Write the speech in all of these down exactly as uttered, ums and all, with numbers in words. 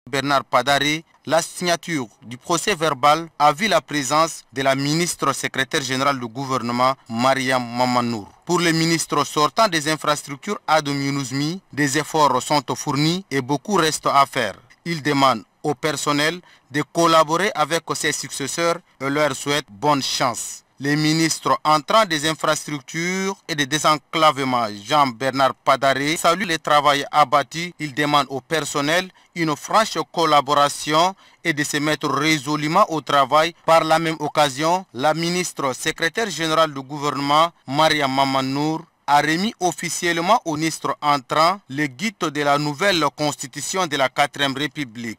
Bernard Padaré, la signature du procès verbal a vu la présence de la ministre secrétaire générale du gouvernement, Mariam Mamanour. Pour le ministre sortant des infrastructures, Adam Younuzmi, des efforts sont fournis et beaucoup reste à faire. Il demande au personnel de collaborer avec ses successeurs et leur souhaite bonne chance. Le ministre entrant des infrastructures et des désenclavements, Jean-Bernard Padaré, salue le travail abattu. Il demande au personnel une franche collaboration et de se mettre résolument au travail. Par la même occasion, la ministre secrétaire générale du gouvernement, Maria Mamanour, a remis officiellement au ministre entrant le guide de la nouvelle constitution de la quatrième République.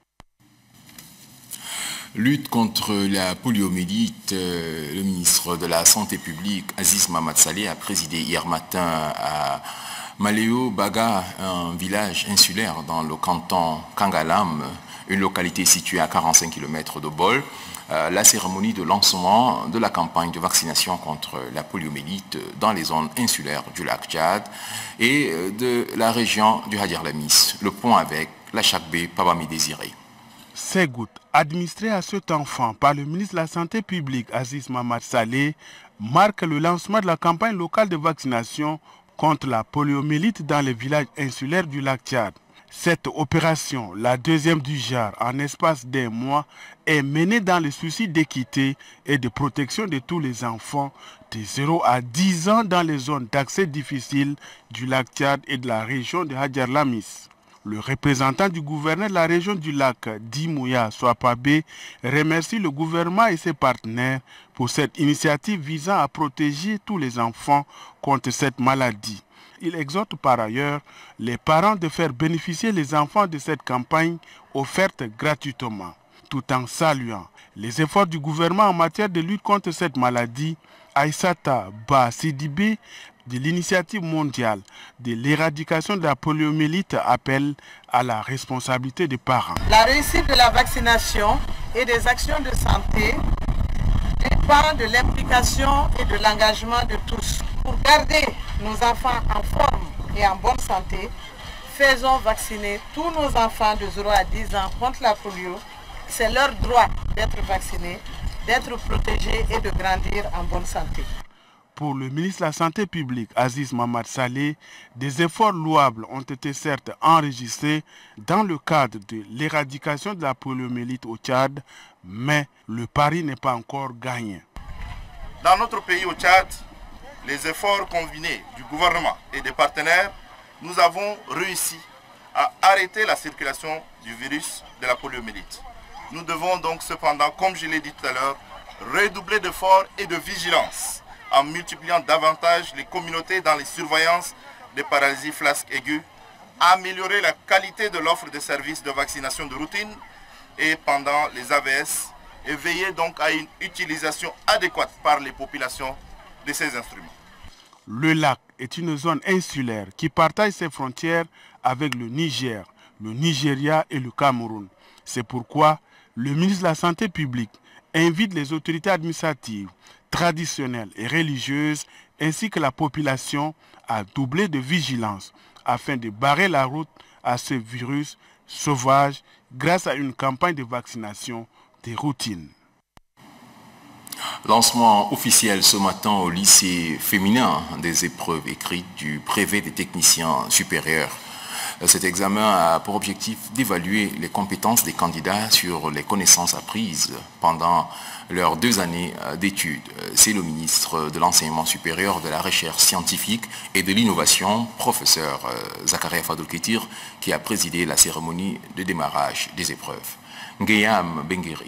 Lutte contre la poliomyélite, euh, le ministre de la Santé publique, Aziz Mamad Saleh, a présidé hier matin à Maléo Baga, un village insulaire dans le canton Kangalam, une localité située à quarante-cinq kilomètres de Bol, euh, la cérémonie de lancement de la campagne de vaccination contre la poliomyélite dans les zones insulaires du lac Tchad et de la région du Hadjer Lamis. Le point avec la Chakbe Pabami Désiré. Ces gouttes administrées à cet enfant par le ministre de la Santé publique Aziz Mamad Saleh marquent le lancement de la campagne locale de vaccination contre la poliomyélite dans les villages insulaires du lac Tchad. Cette opération, la deuxième du genre en espace d'un mois, est menée dans le souci d'équité et de protection de tous les enfants de zéro à dix ans dans les zones d'accès difficiles du lac Tchad et de la région de Hadjer Lamis. Le représentant du gouverneur de la région du lac, Dimouya Swapabé, remercie le gouvernement et ses partenaires pour cette initiative visant à protéger tous les enfants contre cette maladie. Il exhorte par ailleurs les parents de faire bénéficier les enfants de cette campagne offerte gratuitement, tout en saluant les efforts du gouvernement en matière de lutte contre cette maladie. Aïssata Ba Sidibé de l'initiative mondiale de l'éradication de la poliomyélite appelle à la responsabilité des parents. La réussite de la vaccination et des actions de santé dépend de l'implication et de l'engagement de tous. Pour garder nos enfants en forme et en bonne santé, faisons vacciner tous nos enfants de zéro à dix ans contre la polio. C'est leur droit d'être vaccinés, d'être protégés et de grandir en bonne santé. Pour le ministre de la Santé publique, Aziz Mamad Saleh, des efforts louables ont été certes enregistrés dans le cadre de l'éradication de la poliomyélite au Tchad, mais le pari n'est pas encore gagné. Dans notre pays au Tchad, les efforts combinés du gouvernement et des partenaires, nous avons réussi à arrêter la circulation du virus de la poliomyélite. Nous devons donc cependant, comme je l'ai dit tout à l'heure, redoubler d'efforts et de vigilance en multipliant davantage les communautés dans les surveillances des paralysies flasques aiguës, améliorer la qualité de l'offre de services de vaccination de routine et pendant les A V S et veiller donc à une utilisation adéquate par les populations de ces instruments. Le lac est une zone insulaire qui partage ses frontières avec le Niger, le Nigeria et le Cameroun. C'est pourquoi le ministre de la Santé publique invite les autorités administratives, traditionnelles et religieuses, ainsi que la population à doubler de vigilance afin de barrer la route à ce virus sauvage grâce à une campagne de vaccination de routine. Lancement officiel ce matin au lycée féminin des épreuves écrites du brevet des techniciens supérieurs. Cet examen a pour objectif d'évaluer les compétences des candidats sur les connaissances apprises pendant leurs deux années d'études. C'est le ministre de l'Enseignement supérieur, de la Recherche scientifique et de l'Innovation, professeur Zakaria Fadoul-Ketir, qui a présidé la cérémonie de démarrage des épreuves. Ngeyam Bengueri.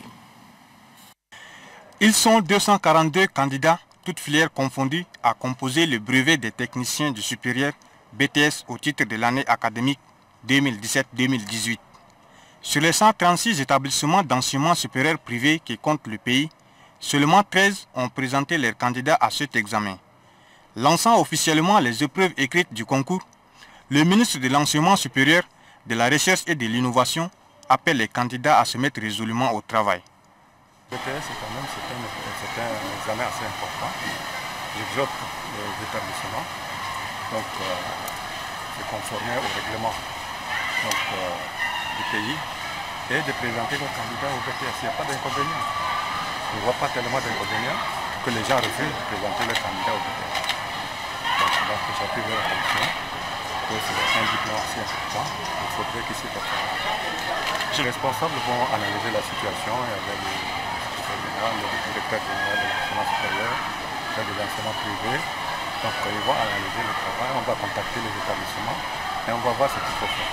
Ils sont deux cent quarante-deux candidats, toutes filières confondues, à composer le brevet des techniciens du supérieur B T S au titre de l'année académique deux mille dix-sept deux mille dix-huit. Sur les cent trente-six établissements d'enseignement supérieur privés qui comptent le pays, seulement treize ont présenté leurs candidats à cet examen. Lançant officiellement les épreuves écrites du concours, le ministre de l'Enseignement supérieur, de la Recherche et de l'Innovation appelle les candidats à se mettre résolument au travail. B T S, quand même, c'est un, un examen assez important. J'exhorte les établissements donc, euh, de conformer au règlement donc, euh, du pays et de présenter leur candidat au B T S. Il n'y a pas d'inconvénient. Je ne vois pas tellement d'inconvénients que les gens refusent de présenter leur candidat au B T S. Donc, donc j'appuie vers la commission que c'est un diplôme assez important. Il faudrait qu'il s'y prépare. Les responsables vont analyser la situation et avec le directeur général, le directeur général de l'enseignement supérieur, de l'enseignement privé. Donc ils vont analyser le travail, on va contacter les établissements et on va voir ce qu'il faut faire.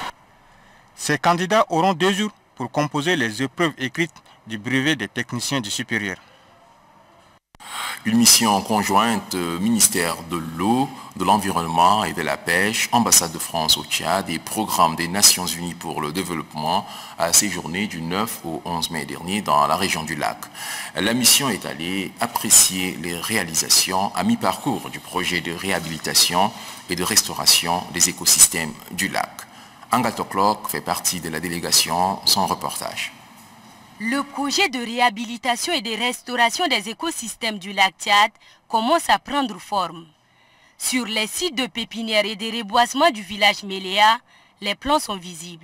Ces candidats auront deux jours pour composer les épreuves écrites du brevet des techniciens du supérieur. Une mission conjointe ministère de l'eau, de l'environnement et de la pêche, ambassade de France au Tchad et programme des Nations Unies pour le développement a séjourné du neuf au onze mai dernier dans la région du lac. La mission est allée apprécier les réalisations à mi-parcours du projet de réhabilitation et de restauration des écosystèmes du lac. Angato Clock fait partie de la délégation, son reportage. Le projet de réhabilitation et de restauration des écosystèmes du lac Tchad commence à prendre forme. Sur les sites de pépinière et de reboisement du village Méléa, les plans sont visibles.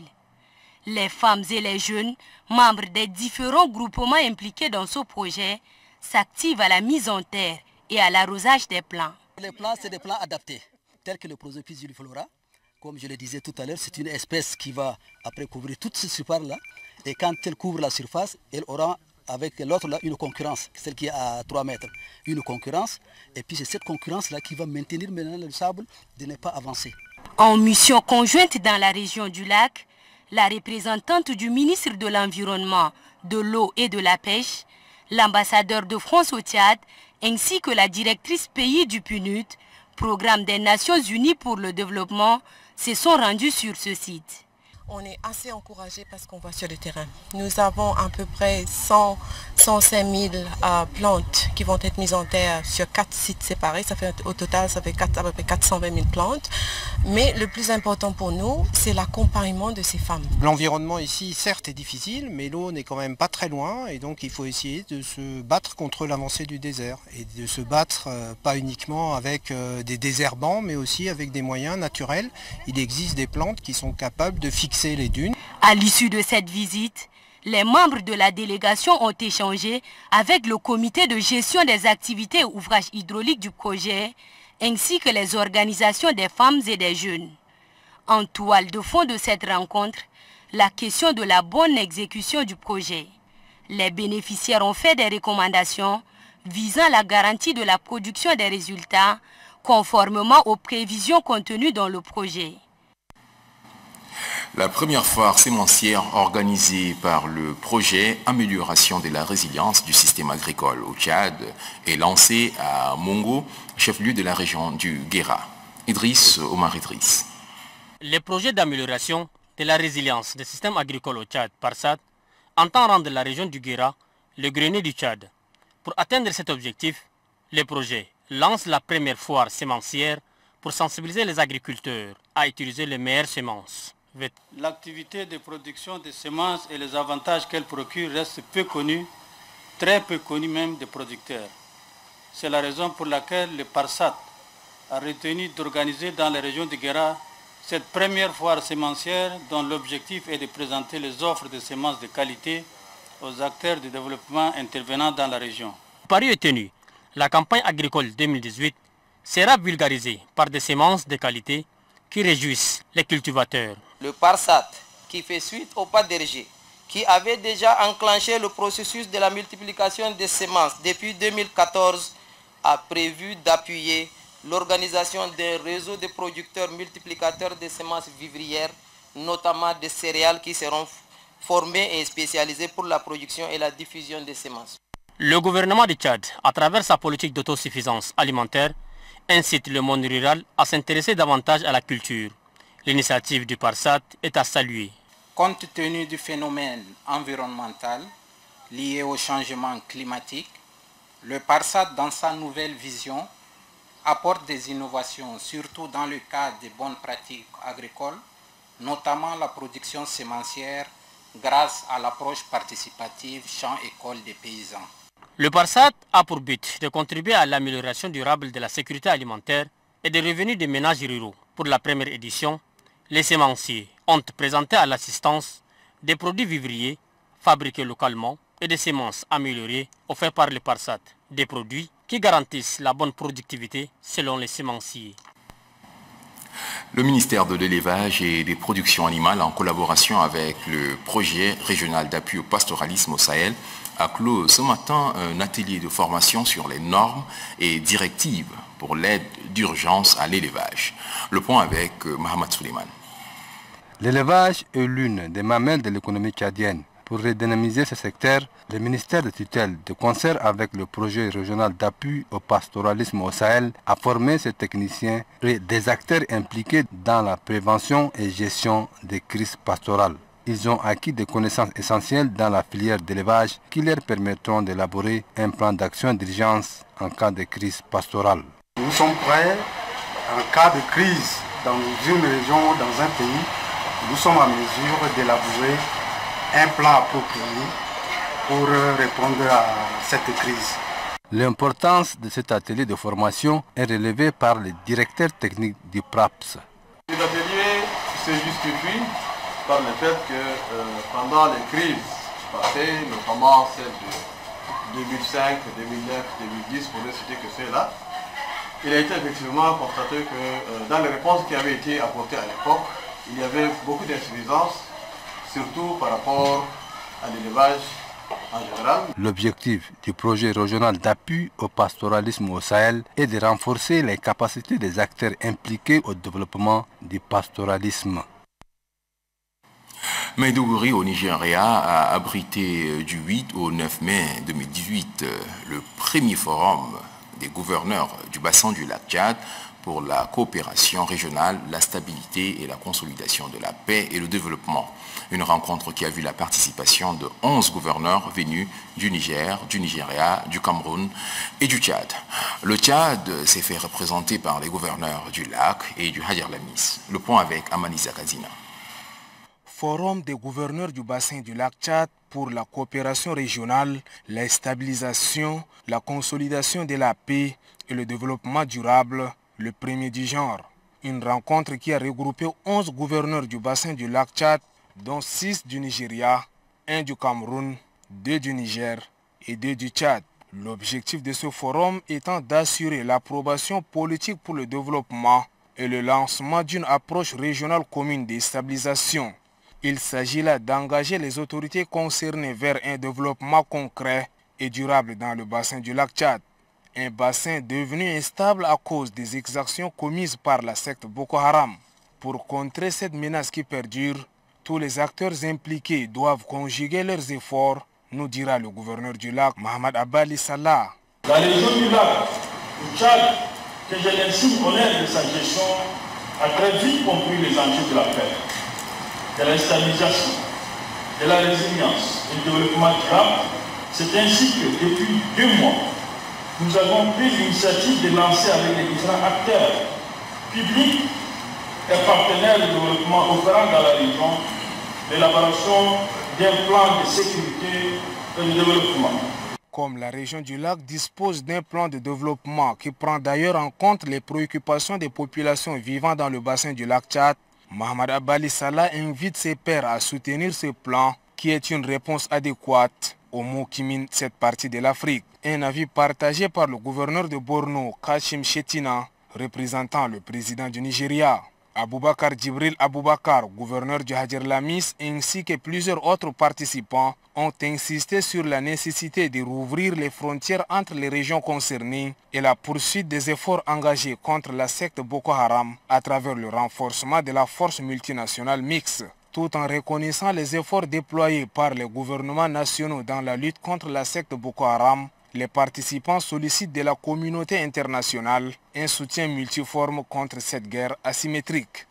Les femmes et les jeunes, membres des différents groupements impliqués dans ce projet, s'activent à la mise en terre et à l'arrosage des plants. Les plants, c'est des plants adaptés, tels que le Prosopis juliflora. Comme je le disais tout à l'heure, c'est une espèce qui va après couvrir toute cette surface-là. Et quand elle couvre la surface, elle aura avec l'autre là une concurrence, celle qui est à trois mètres. Une concurrence, et puis c'est cette concurrence-là qui va maintenir maintenant le sable de ne pas avancer. En mission conjointe dans la région du lac, la représentante du ministre de l'Environnement, de l'eau et de la pêche, l'ambassadeur de France au Tchad, ainsi que la directrice pays du P N U D, Programme des Nations Unies pour le développement, se sont rendus sur ce site. On est assez encouragé parce qu'on voit sur le terrain. Nous avons à peu près cent, cent cinq mille euh, plantes qui vont être mises en terre sur quatre sites séparés. Ça fait, au total, ça fait quatre, à peu près quatre cent vingt mille plantes. Mais le plus important pour nous, c'est l'accompagnement de ces femmes. L'environnement ici, certes, est difficile, mais l'eau n'est quand même pas très loin. Et donc, il faut essayer de se battre contre l'avancée du désert. Et de se battre euh, pas uniquement avec euh, des désherbants, mais aussi avec des moyens naturels. Il existe des plantes qui sont capables de fixer les dunes. À l'issue de cette visite, les membres de la délégation ont échangé avec le comité de gestion des activités et ouvrages hydrauliques du projet, ainsi que les organisations des femmes et des jeunes. En toile de fond de cette rencontre, la question de la bonne exécution du projet. Les bénéficiaires ont fait des recommandations visant la garantie de la production des résultats conformément aux prévisions contenues dans le projet. La première foire sémencière organisée par le projet Amélioration de la résilience du système agricole au Tchad est lancée à Mongo, chef-lieu de la région du Guéra. Idriss Omar Idriss. Le projet d'amélioration de la résilience du système agricole au Tchad, PARSAT, entend rendre la région du Guéra le grenier du Tchad. Pour atteindre cet objectif, le projet lance la première foire sémencière pour sensibiliser les agriculteurs à utiliser les meilleures semences. L'activité de production de semences et les avantages qu'elle procure restent peu connus, très peu connus même des producteurs. C'est la raison pour laquelle le PARSAT a retenu d'organiser dans la région de Guéra cette première foire sémencière dont l'objectif est de présenter les offres de semences de qualité aux acteurs du développement intervenant dans la région. Paris est tenu, la campagne agricole deux mille dix-huit sera vulgarisée par des semences de qualité qui réjouissent les cultivateurs. Le PARSAT, qui fait suite au P A D R G, qui avait déjà enclenché le processus de la multiplication des semences depuis deux mille quatorze, a prévu d'appuyer l'organisation d'un réseau de producteurs multiplicateurs de semences vivrières, notamment des céréales qui seront formés et spécialisés pour la production et la diffusion des semences. Le gouvernement du Tchad, à travers sa politique d'autosuffisance alimentaire, incite le monde rural à s'intéresser davantage à la culture. L'initiative du PARSAT est à saluer. Compte tenu du phénomène environnemental lié au changement climatique, le PARSAT, dans sa nouvelle vision, apporte des innovations, surtout dans le cadre des bonnes pratiques agricoles, notamment la production sémencière grâce à l'approche participative champ-école des paysans. Le PARSAT a pour but de contribuer à l'amélioration durable de la sécurité alimentaire et des revenus des ménages ruraux. Pour la première édition, les sémenciers ont présenté à l'assistance des produits vivriers fabriqués localement et des semences améliorées offertes par le Parsat, des produits qui garantissent la bonne productivité selon les semenciers. Le ministère de l'Élevage et des Productions Animales, en collaboration avec le projet régional d'appui au pastoralisme au Sahel, a clos ce matin un atelier de formation sur les normes et directives pour l'aide d'urgence à l'élevage. Le point avec Mohamed Suleiman. L'élevage est l'une des mamelles de l'économie tchadienne. Pour redynamiser ce secteur, le ministère de tutelle, de concert avec le projet régional d'appui au pastoralisme au Sahel, a formé ces techniciens et des acteurs impliqués dans la prévention et gestion des crises pastorales. Ils ont acquis des connaissances essentielles dans la filière d'élevage qui leur permettront d'élaborer un plan d'action d'urgence en cas de crise pastorale. Nous sommes prêts, en cas de crise dans une région ou dans un pays, nous sommes en mesure d'élaborer un plan approprié pour répondre à cette crise. L'importance de cet atelier de formation est relevée par le directeur technique du PRAPS. Cet atelier se justifie par le fait que euh, pendant les crises passées, notamment celles de deux mille cinq, deux mille neuf, deux mille dix, pour ne citer que ceux-là, il a été effectivement constaté que euh, dans les réponses qui avaient été apportées à l'époque, il y avait beaucoup d'insuffisances, surtout par rapport à l'élevage en général. L'objectif du projet régional d'appui au pastoralisme au Sahel est de renforcer les capacités des acteurs impliqués au développement du pastoralisme. Maiduguri au Nigeria a abrité du huit au neuf mai deux mille dix-huit le premier forum des gouverneurs du bassin du lac Tchad pour la coopération régionale, la stabilité et la consolidation de la paix et le développement. Une rencontre qui a vu la participation de onze gouverneurs venus du Niger, du Nigeria, du Cameroun et du Tchad. Le Tchad s'est fait représenter par les gouverneurs du lac et du Hadjer Lamis. Le point avec Amanisa Kazina. Forum des gouverneurs du bassin du lac Tchad pour la coopération régionale, la stabilisation, la consolidation de la paix et le développement durable, le premier du genre. Une rencontre qui a regroupé onze gouverneurs du bassin du lac Tchad, dont six du Nigeria, un du Cameroun, deux du Niger et deux du Tchad. L'objectif de ce forum étant d'assurer l'approbation politique pour le développement et le lancement d'une approche régionale commune de stabilisation. Il s'agit là d'engager les autorités concernées vers un développement concret et durable dans le bassin du lac Tchad. Un bassin devenu instable à cause des exactions commises par la secte Boko Haram. Pour contrer cette menace qui perdure, tous les acteurs impliqués doivent conjuguer leurs efforts, nous dira le gouverneur du lac, Mohamed Abali Salah. La région du lac, du Tchad, que je l'estime honnête de sa gestion, a très vite compris les enjeux de la paix, de la stabilisation, de la résilience et du développement durable. C'est ainsi que depuis deux mois, nous avons pris l'initiative de lancer avec les différents acteurs publics et partenaires de développement opérant dans la région l'élaboration d'un plan de sécurité et de développement. Comme la région du lac dispose d'un plan de développement qui prend d'ailleurs en compte les préoccupations des populations vivant dans le bassin du lac Tchad, Mohamed Abali Salah invite ses pairs à soutenir ce plan qui est une réponse adéquate aux maux qui minent cette partie de l'Afrique. Un avis partagé par le gouverneur de Borno, Kashim Shettina, représentant le président du Nigeria. Aboubakar Djibril Aboubakar, gouverneur du Hadjer Lamis, ainsi que plusieurs autres participants ont insisté sur la nécessité de rouvrir les frontières entre les régions concernées et la poursuite des efforts engagés contre la secte Boko Haram à travers le renforcement de la force multinationale mixte. Tout en reconnaissant les efforts déployés par les gouvernements nationaux dans la lutte contre la secte Boko Haram, les participants sollicitent de la communauté internationale un soutien multiforme contre cette guerre asymétrique.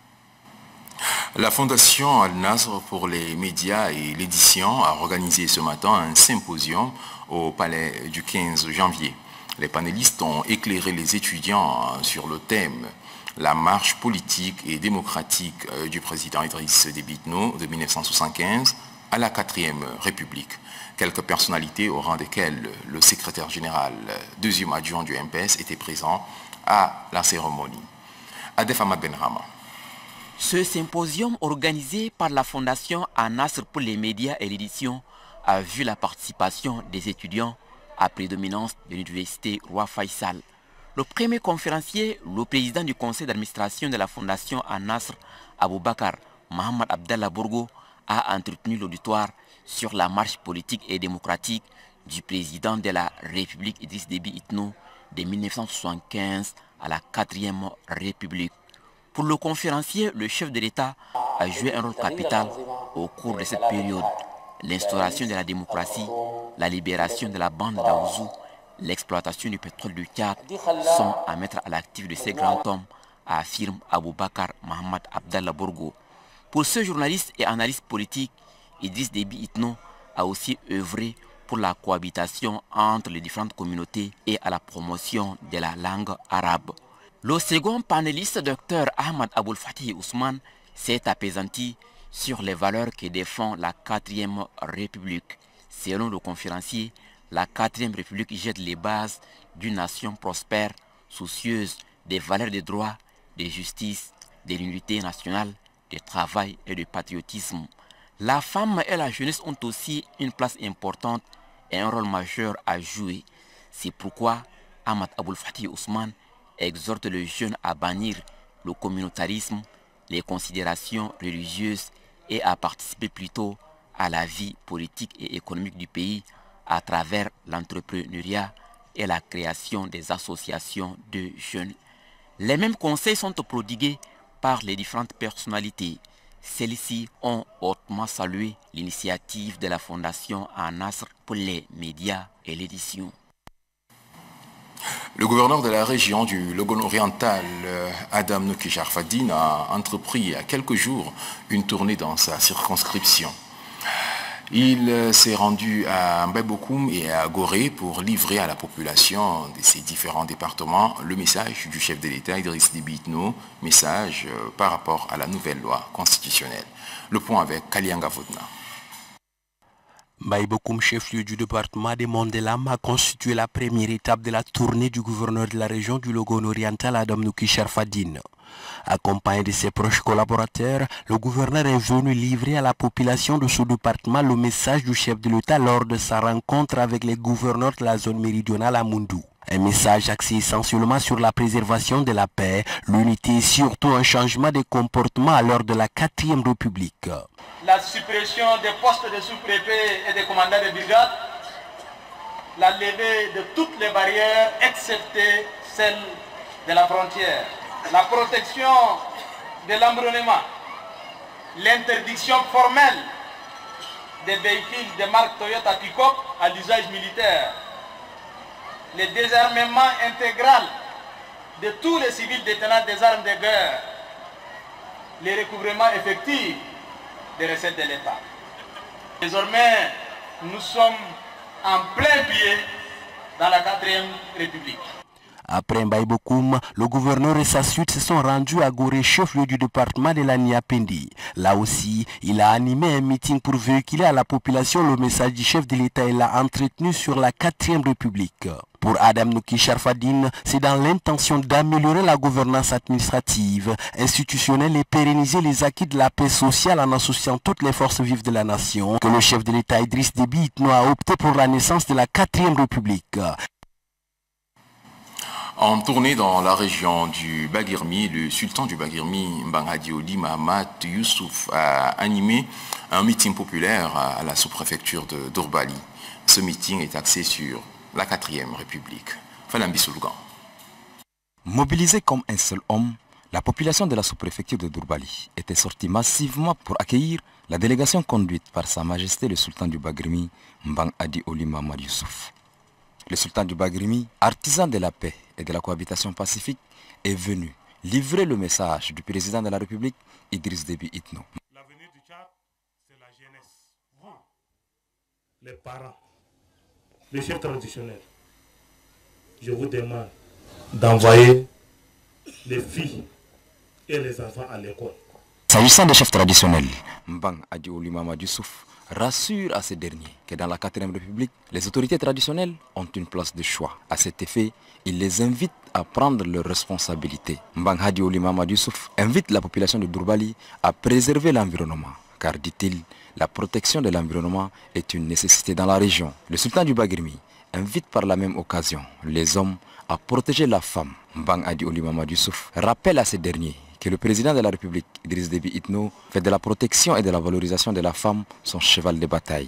La Fondation Al-Nasr pour les médias et l'édition a organisé ce matin un symposium au palais du quinze janvier. Les panélistes ont éclairé les étudiants sur le thème « La marche politique et démocratique du président Idriss Déby Itno de mille neuf cent soixante-quinze à la quatrième République ». Quelques personnalités au rang desquelles le secrétaire général, deuxième adjoint du M P S, était présent à la cérémonie. Adef Ahmad Benrama. Ce symposium organisé par la Fondation Al-Nasr pour les médias et l'édition a vu la participation des étudiants à prédominance de l'université Roi Faisal. Le premier conférencier, le président du conseil d'administration de la Fondation Al-Nasr, Aboubakar Mohamed Abdallah Bourgo, a entretenu l'auditoire sur la marche politique et démocratique du président de la République Idriss Déby Itno de mille neuf cent soixante-quinze à la quatrième République. Pour le conférencier, le chef de l'État a joué un rôle capital au cours de cette période. L'instauration de la démocratie, la libération de la bande d'Aouzou, l'exploitation du pétrole du Tchad sont à mettre à l'actif de ces grands hommes, affirme Aboubakar Mohamed Abdallah Bourgo. Pour ce journaliste et analyste politique, Idriss Déby Itno a aussi œuvré pour la cohabitation entre les différentes communautés et à la promotion de la langue arabe. Le second panéliste, Dr Ahmad Aboul Fatih Ousmane, s'est apaisanti sur les valeurs que défend la quatrième République. Selon le conférencier, la quatrième République jette les bases d'une nation prospère, soucieuse des valeurs de droit, de justice, de l'unité nationale, de travail et de patriotisme. La femme et la jeunesse ont aussi une place importante et un rôle majeur à jouer. C'est pourquoi Ahmad Aboul Fatih Ousmane exhorte les jeunes à bannir le communautarisme, les considérations religieuses et à participer plutôt à la vie politique et économique du pays à travers l'entrepreneuriat et la création des associations de jeunes. Les mêmes conseils sont prodigués par les différentes personnalités. Celles-ci ont hautement salué l'initiative de la Fondation Al-Nasr pour les médias et l'édition. Le gouverneur de la région du Logone oriental, Adam Nouki Sharfadine, a entrepris il y a quelques jours une tournée dans sa circonscription. Il s'est rendu à Mbebokoum et à Gorée pour livrer à la population de ces différents départements le message du chef de l'État, Idriss Déby Itno, message par rapport à la nouvelle loi constitutionnelle. Le point avec Kalianga Vodna. Mbebokoum, chef-lieu du département de Mondelam, a constitué la première étape de la tournée du gouverneur de la région du Logone oriental, Adam Nouki Sharfadine. Accompagné de ses proches collaborateurs, le gouverneur est venu livrer à la population de ce département le message du chef de l'État lors de sa rencontre avec les gouverneurs de la zone méridionale à Moundou. Un message axé essentiellement sur la préservation de la paix, l'unité et surtout un changement de comportement à l'heure de la quatrième République. La suppression des postes de sous-préfets et des commandants de brigade, la levée de toutes les barrières excepté celle de la frontière, la protection de l'environnement, l'interdiction formelle des véhicules de marque Toyota Pick-up à l'usage militaire, le désarmement intégral de tous les civils détenant des armes de guerre, le recouvrement effectif des recettes de l'État. Désormais, nous sommes en plein pied dans la quatrième République. Après Mbebokoum, le gouverneur et sa suite se sont rendus à Gorée, chef-lieu du département de la Niapendi. Là aussi, il a animé un meeting pour véhiculer à la population le message du chef de l'État et l'a entretenu sur la quatrième République. Pour Adam Nouki Sharfadine, c'est dans l'intention d'améliorer la gouvernance administrative, institutionnelle et pérenniser les acquis de la paix sociale en associant toutes les forces vives de la nation que le chef de l'État Idriss Déby Itno a opté pour la naissance de la quatrième République. En tournée dans la région du Bagirmi, le sultan du Bagirmi, Mbangadioli Mahamat Youssouf, a animé un meeting populaire à la sous-préfecture de Dourbali. Ce meeting est axé sur la quatrième République. Falambi Soulgan. Mobilisée comme un seul homme, la population de la sous-préfecture de Dourbali était sortie massivement pour accueillir la délégation conduite par Sa Majesté le sultan du Bagirmi, Mbangadioli Mahamat Youssouf. Le sultan du Bagirmi, artisan de la paix et de la cohabitation pacifique, est venu livrer le message du président de la République, Idriss Déby Itno. L'avenir du Tchad, c'est la jeunesse. Vous, les parents, les chefs traditionnels, je vous demande d'envoyer les filles et les enfants à l'école. S'agissant des chefs traditionnels, Mbang Adioli Mahamat Youssouf rassure à ces derniers que dans la quatrième République, les autorités traditionnelles ont une place de choix. À cet effet, il les invite à prendre leurs responsabilités. Mbang Hadi Oli Mamadou Youssouf invite la population de Dourbali à préserver l'environnement, car, dit-il, la protection de l'environnement est une nécessité dans la région. Le sultan du Bagrimi invite par la même occasion les hommes à protéger la femme. Mbang Hadi Oli Mamadou Youssouf rappelle à ces derniers que le président de la République, Idriss Déby Itno, fait de la protection et de la valorisation de la femme son cheval de bataille.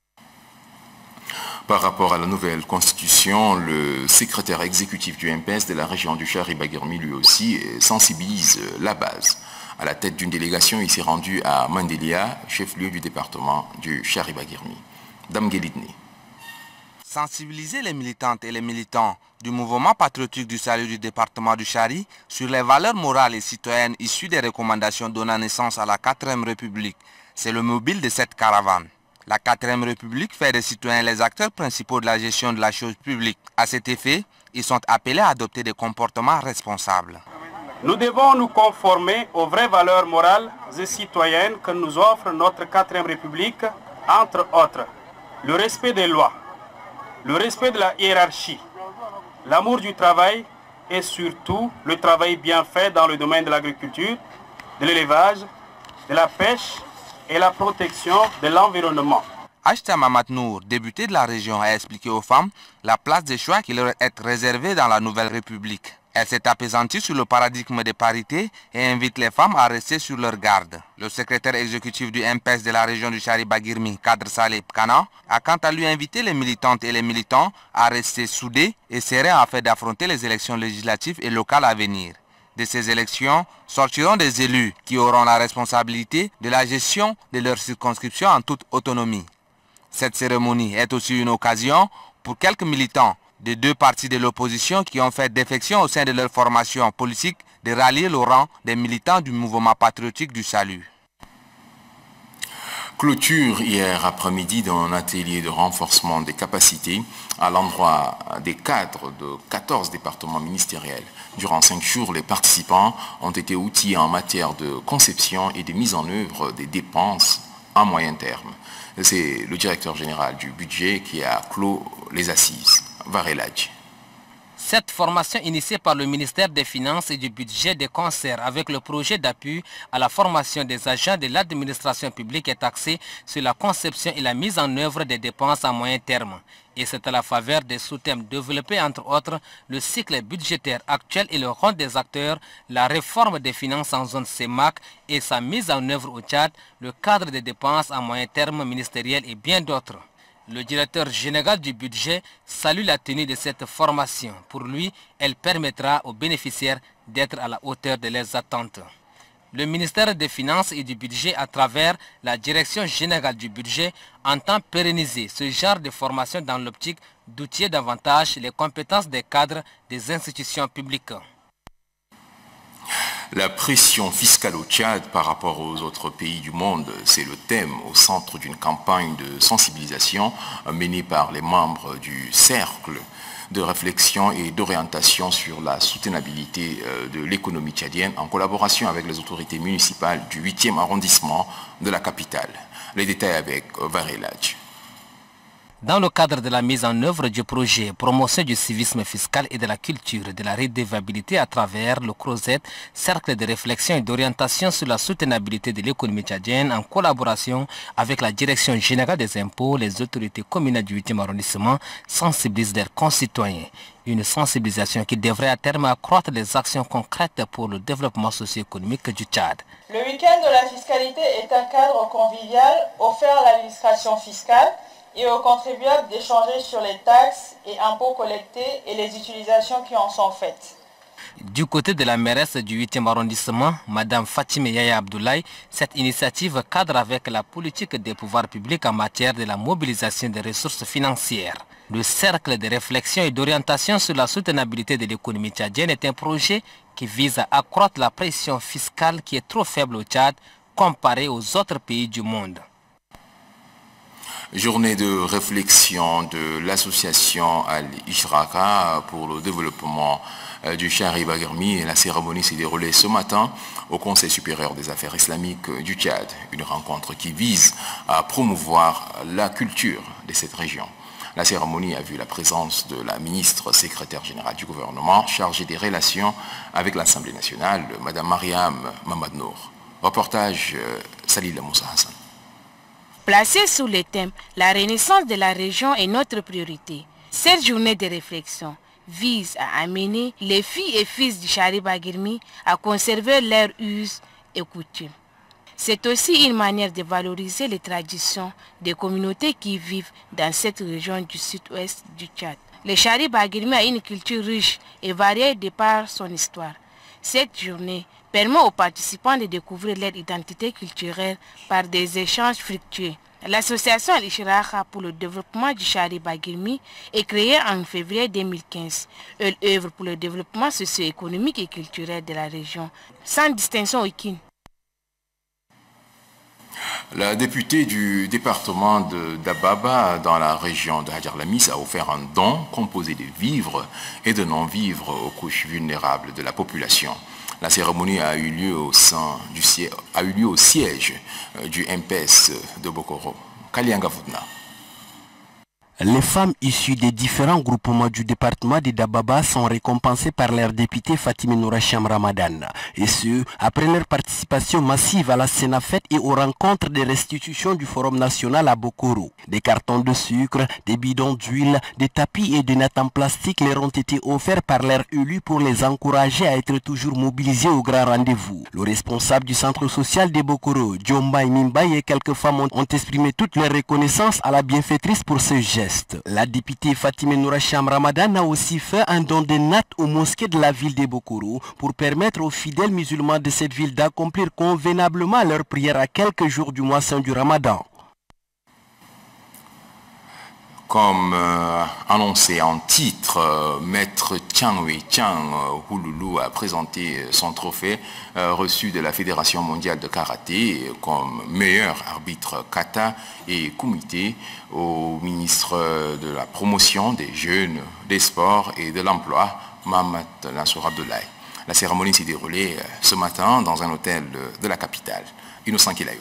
Par rapport à la nouvelle constitution, le secrétaire exécutif du M P S de la région du Chari-Baguirmi lui aussi sensibilise la base. À la tête d'une délégation, il s'est rendu à Mandelia, chef-lieu du département du Chari-Baguirmi. Dame Guélidné. Sensibiliser les militantes et les militants du mouvement patriotique du salut du département du Chari sur les valeurs morales et citoyennes issues des recommandations donnant naissance à la quatrième République. C'est le mobile de cette caravane. La quatrième République fait des citoyens les acteurs principaux de la gestion de la chose publique. À cet effet, ils sont appelés à adopter des comportements responsables. Nous devons nous conformer aux vraies valeurs morales et citoyennes que nous offre notre quatrième République, entre autres le respect des lois, le respect de la hiérarchie, l'amour du travail et surtout le travail bien fait dans le domaine de l'agriculture, de l'élevage, de la pêche et la protection de l'environnement. Achta Mamat Nour, député de la région, a expliqué aux femmes la place des choix qui leur est réservée dans la nouvelle République. Elle s'est apaisantie sur le paradigme des parités et invite les femmes à rester sur leur garde. Le secrétaire exécutif du M P S de la région du Chari-Baguirmi, Kadr Saleh Kana, a quant à lui invité les militantes et les militants à rester soudés et sereins afin d'affronter les élections législatives et locales à venir. De ces élections sortiront des élus qui auront la responsabilité de la gestion de leur circonscription en toute autonomie. Cette cérémonie est aussi une occasion pour quelques militants des deux partis de l'opposition qui ont fait défection au sein de leur formation politique de rallier le rang des militants du mouvement patriotique du salut. Clôture hier après-midi d'un atelier de renforcement des capacités à l'endroit des cadres de quatorze départements ministériels. Durant cinq jours, les participants ont été outillés en matière de conception et de mise en œuvre des dépenses à moyen terme. C'est le directeur général du budget qui a clos les assises. Vareladj. Cette formation initiée par le ministère des Finances et du Budget de concert avec le projet d'appui à la formation des agents de l'administration publique est axée sur la conception et la mise en œuvre des dépenses à moyen terme. Et c'est à la faveur des sous-thèmes développés entre autres le cycle budgétaire actuel et le rôle des acteurs, la réforme des finances en zone C E M A C et sa mise en œuvre au Tchad, le cadre des dépenses à moyen terme ministériel et bien d'autres. Le directeur général du budget salue la tenue de cette formation. Pour lui, elle permettra aux bénéficiaires d'être à la hauteur de leurs attentes. Le ministère des Finances et du Budget, à travers la Direction générale du budget, entend pérenniser ce genre de formation dans l'optique d'outiller davantage les compétences des cadres des institutions publiques. La pression fiscale au Tchad par rapport aux autres pays du monde, c'est le thème au centre d'une campagne de sensibilisation menée par les membres du cercle de réflexion et d'orientation sur la soutenabilité de l'économie tchadienne en collaboration avec les autorités municipales du huitième arrondissement de la capitale. Les détails avec Vareladj. Dans le cadre de la mise en œuvre du projet promotion du civisme fiscal et de la culture de la redevabilité à travers le CROZET, cercle de réflexion et d'orientation sur la soutenabilité de l'économie tchadienne en collaboration avec la Direction générale des impôts, les autorités communales du huitième arrondissement sensibilisent leurs concitoyens. Une sensibilisation qui devrait à terme accroître les actions concrètes pour le développement socio-économique du Tchad. Le week-end de la fiscalité est un cadre convivial offert à l'administration fiscale et aux contribuables d'échanger sur les taxes et impôts collectés et les utilisations qui en sont faites. Du côté de la mairesse du huitième arrondissement, Mme Fatime Yaya Abdoulaye, cette initiative cadre avec la politique des pouvoirs publics en matière de la mobilisation des ressources financières. Le cercle de réflexion et d'orientation sur la soutenabilité de l'économie tchadienne est un projet qui vise à accroître la pression fiscale qui est trop faible au Tchad comparée aux autres pays du monde. Journée de réflexion de l'association Al-Ishraka pour le développement du Tchad Baguirmi. La cérémonie s'est déroulée ce matin au Conseil supérieur des affaires islamiques du Tchad. Une rencontre qui vise à promouvoir la culture de cette région. La cérémonie a vu la présence de la ministre secrétaire générale du gouvernement chargée des relations avec l'Assemblée nationale, Mme Mariam Mamadnour. Reportage euh, Salila Moussa Hassan. Placée sous le thème « La renaissance de la région est notre priorité », cette journée de réflexion vise à amener les filles et fils du Tchad Baguirmi à conserver leurs us et coutumes. C'est aussi une manière de valoriser les traditions des communautés qui vivent dans cette région du sud-ouest du Tchad. Le Tchad Baguirmi a une culture riche et variée de par son histoire. Cette journée permet aux participants de découvrir leur identité culturelle par des échanges fructueux. L'association Al-Ishraka pour le développement du Tchad Baguirmi est créée en février deux mille quinze. Elle œuvre pour le développement socio-économique et culturel de la région, sans distinction aucune. La députée du département de d'Ababa dans la région de Hadjar Lamis a offert un don composé de vivres et de non-vivres aux couches vulnérables de la population. La cérémonie a eu lieu au, sein du, a eu lieu au siège du M P S de Bokoro. Kalianga Voudna. Les femmes issues des différents groupements du département de Dababa sont récompensées par leur député Fatime Nouracham Ramadan. Et ce, après leur participation massive à la Sénafette et aux rencontres de restitution du Forum national à Bokoro. Des cartons de sucre, des bidons d'huile, des tapis et des nattes en plastique leur ont été offerts par leurs élus pour les encourager à être toujours mobilisés au grand rendez-vous. Le responsable du centre social de Bokoro, Djomba Mimbaye et quelques femmes ont, ont exprimé toute leur reconnaissance à la bienfaitrice pour ce geste. La députée Fatime Nouracham Ramadan a aussi fait un don de nattes aux mosquées de la ville de Bokoro pour permettre aux fidèles musulmans de cette ville d'accomplir convenablement leurs prières à quelques jours du mois saint du Ramadan. Comme euh, annoncé en titre, euh, Maître Tian Wei Tian euh, Houloulou a présenté son trophée euh, reçu de la Fédération mondiale de karaté comme meilleur arbitre kata et kumité au ministre de la promotion des jeunes, des sports et de l'emploi, Mohamed Nassour Abdoulaye. La cérémonie s'est déroulée euh, ce matin dans un hôtel de la capitale, Innocent Kilayo.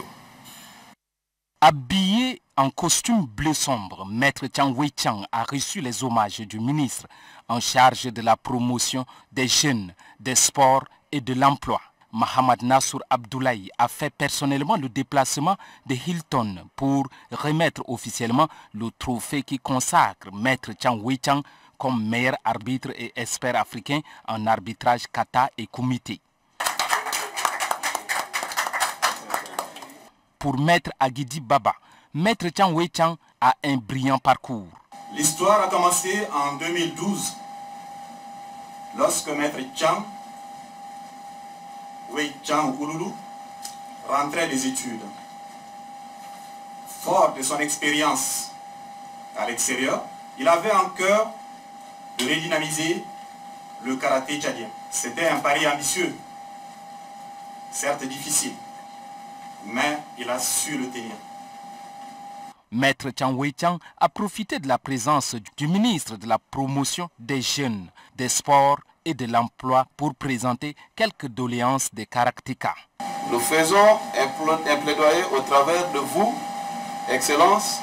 Habillé en costume bleu sombre, Maître Tian Wei Tian a reçu les hommages du ministre en charge de la promotion des jeunes, des sports et de l'emploi. Mohamed Nassour Abdoulaye a fait personnellement le déplacement de Hilton pour remettre officiellement le trophée qui consacre Maître Tian Wei Tian comme meilleur arbitre et expert africain en arbitrage kata et kumité. Pour Maître Agidi Baba, Maître Tian Wei Tian a un brillant parcours. L'histoire a commencé en deux mille douze, lorsque Maître Tian Wei Tian Houloulou rentrait des études. Fort de son expérience à l'extérieur, il avait en cœur de redynamiser le karaté tchadien. C'était un pari ambitieux, certes difficile, mais il a su le tenir. Maître Tian Wei Tian a profité de la présence du ministre de la promotion des jeunes, des sports et de l'emploi pour présenter quelques doléances des karatékas. Nous faisons un plaidoyer au travers de vous, Excellence,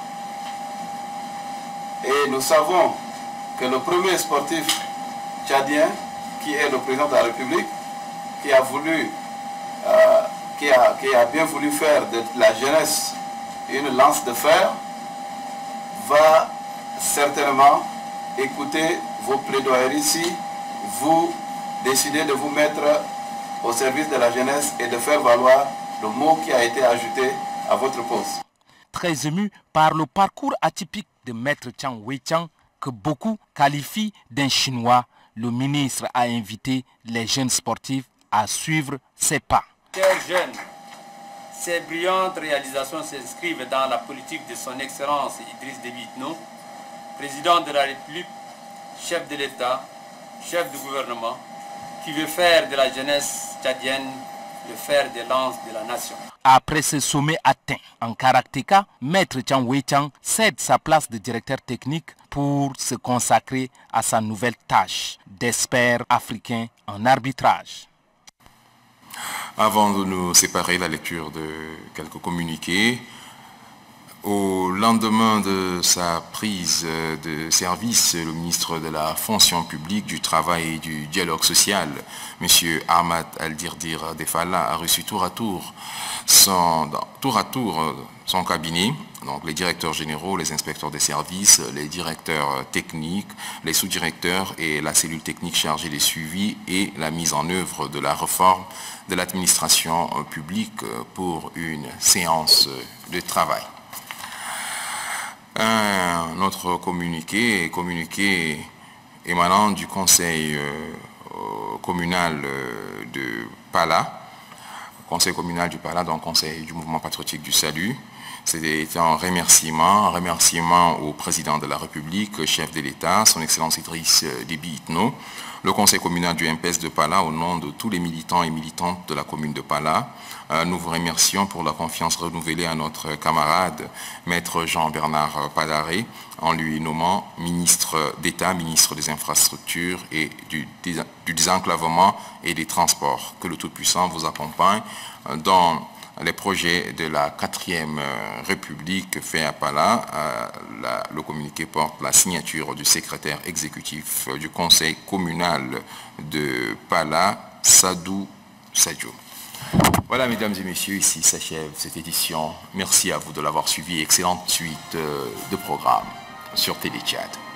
et nous savons que le premier sportif tchadien, qui est le président de la République, qui a voulu euh, Qui a, qui a bien voulu faire de la jeunesse une lance de fer, va certainement écouter vos plaidoyeries ici, vous décidez de vous mettre au service de la jeunesse et de faire valoir le mot qui a été ajouté à votre poste. Très ému par le parcours atypique de Maître Tian Wei Tian, que beaucoup qualifient d'un Chinois, le ministre a invité les jeunes sportifs à suivre ses pas. Chers jeunes, ces brillantes réalisations s'inscrivent dans la politique de son Excellence Idriss Déby Itno, président de la République, chef de l'État, chef du gouvernement, qui veut faire de la jeunesse tchadienne le fer de lance de la nation. Après ce sommet atteint en karatéka, Maître Chang Wei-Chang cède sa place de directeur technique pour se consacrer à sa nouvelle tâche d'expert africain en arbitrage. Avant de nous séparer, la lecture de quelques communiqués. Au lendemain de sa prise de service, le ministre de la Fonction publique, du Travail et du Dialogue social, M. Ahmad Al-Dirdir Defala, a reçu tour à tour son, tour à tour son cabinet, donc les directeurs généraux, les inspecteurs des services, les directeurs techniques, les sous-directeurs et la cellule technique chargée des suivis et la mise en œuvre de la réforme de l'administration publique pour une séance de travail. Un autre communiqué, communiqué émanant du conseil euh, communal de Pala, conseil communal du Pala, donc conseil du mouvement patriotique du salut. C'était un remerciement, un remerciement au président de la République, chef de l'État, son Excellence Idriss Déby Itno, le conseil communal du M P E S de Pala, au nom de tous les militants et militantes de la commune de Pala. Euh, nous vous remercions pour la confiance renouvelée à notre camarade, maître Jean-Bernard Padaré, en lui nommant ministre d'État, ministre des Infrastructures et du, du désenclavement et des Transports. Que le Tout-Puissant vous accompagne dans les projets de la quatrième République fait à Pala. Euh, la, le communiqué porte la signature du secrétaire exécutif du conseil communal de Pala, Sadou Sadio. Voilà, mesdames et messieurs, ici s'achève cette édition. Merci à vous de l'avoir suivi. Excellente suite de programmes sur Télé Tchad.